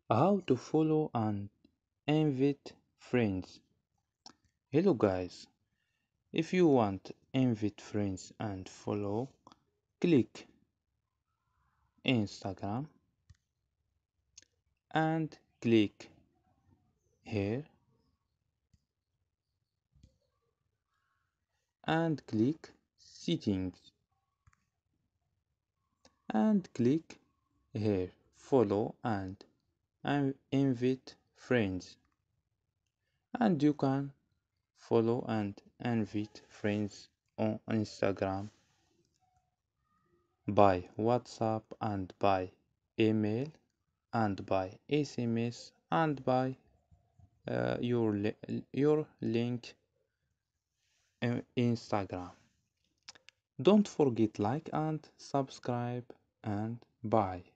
How to follow and invite friends. Hello guys, if you want invite friends and follow, click Instagram and click here and click settings and click here follow and invite friends, and you can follow and invite friends on Instagram by WhatsApp and by email and by SMS and by your link in Instagram. Don't forget like and subscribe and bye.